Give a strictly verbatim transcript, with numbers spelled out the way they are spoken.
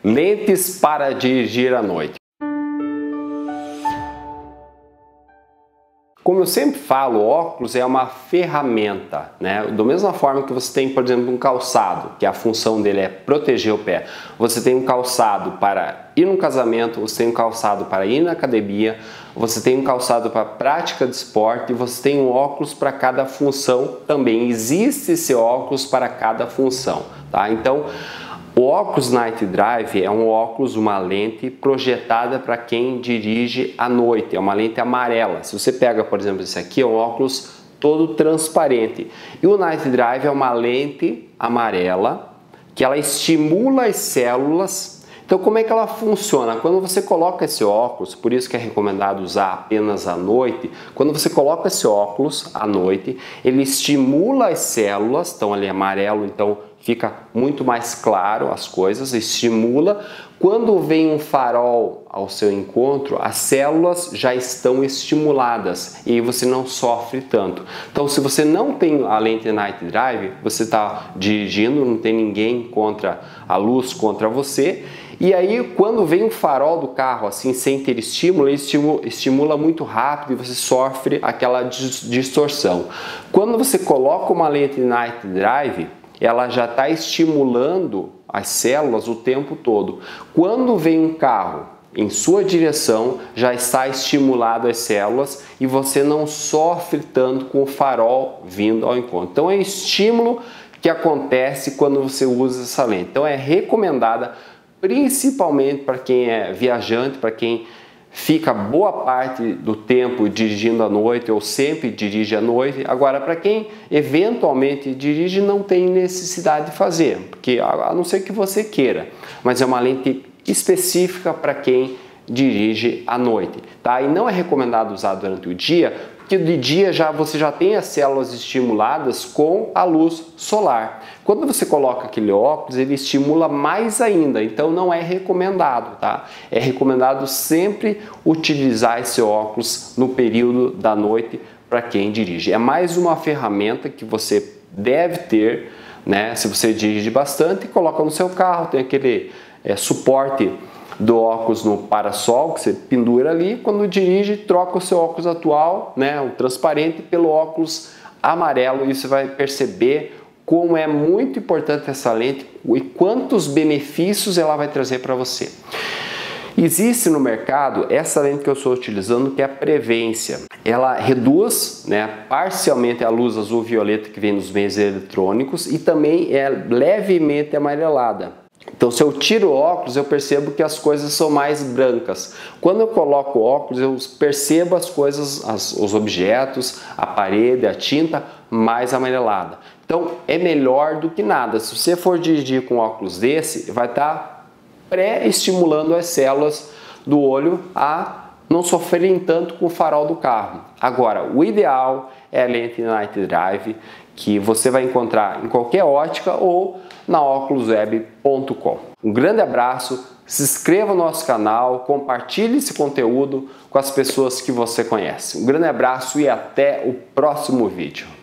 Lentes para dirigir à noite. Como eu sempre falo, óculos é uma ferramenta, né? Da mesma forma que você tem, por exemplo, um calçado, que a função dele é proteger o pé. Você tem um calçado para ir no casamento, você tem um calçado para ir na academia, você tem um calçado para prática de esporte e você tem um óculos para cada função também. Existe esse óculos para cada função, tá? Então, o óculos Night Drive é um óculos, uma lente projetada para quem dirige à noite, é uma lente amarela. Se você pega, por exemplo, esse aqui, é um óculos todo transparente. E o Night Drive é uma lente amarela que ela estimula as células. Então, como é que ela funciona? Quando você coloca esse óculos, por isso que é recomendado usar apenas à noite, quando você coloca esse óculos à noite, ele estimula as células, então ele é amarelo, então fica muito mais claro as coisas, estimula. Quando vem um farol ao seu encontro, as células já estão estimuladas e aí você não sofre tanto. Então, se você não tem a lente Night Drive, você está dirigindo, não tem ninguém contra a luz, contra você, e aí quando vem um farol do carro assim, sem ter estímulo, ele estimula, estimula muito rápido e você sofre aquela distorção. Quando você coloca uma lente Night Drive, ela já está estimulando as células o tempo todo. Quando vem um carro em sua direção, já está estimulado as células e você não sofre tanto com o farol vindo ao encontro. Então é estímulo que acontece quando você usa essa lente. Então é recomendada principalmente para quem é viajante, para quem fica boa parte do tempo dirigindo à noite ou sempre dirige à noite. Agora, para quem eventualmente dirige, não tem necessidade de fazer, porque a não ser que você queira, mas é uma lente específica para quem dirige à noite, tá? E não é recomendado usar durante o dia, porque de dia já você já tem as células estimuladas com a luz solar. Quando você coloca aquele óculos, ele estimula mais ainda, então não é recomendado, tá? É recomendado sempre utilizar esse óculos no período da noite para quem dirige. É mais uma ferramenta que você deve ter, né? Se você dirige bastante, coloca no seu carro, tem aquele é, suporte do óculos no para-sol que você pendura ali. Quando dirige, troca o seu óculos atual, né, o transparente, pelo óculos amarelo, e você vai perceber como é muito importante essa lente e quantos benefícios ela vai trazer para você. Existe no mercado essa lente que eu estou utilizando, que é a Prevência. Ela reduz, né, parcialmente a luz azul-violeta que vem nos meios eletrônicos e também é levemente amarelada. Então, se eu tiro o óculos, eu percebo que as coisas são mais brancas. Quando eu coloco o óculos, eu percebo as coisas, as, os objetos, a parede, a tinta mais amarelada. Então, é melhor do que nada. Se você for dirigir com óculos desse, vai estar pré-estimulando as células do olho a não sofrerem tanto com o farol do carro. Agora, o ideal é a lente Night Drive, que você vai encontrar em qualquer ótica ou na óculos web ponto com. Um grande abraço, se inscreva no nosso canal, compartilhe esse conteúdo com as pessoas que você conhece. Um grande abraço e até o próximo vídeo.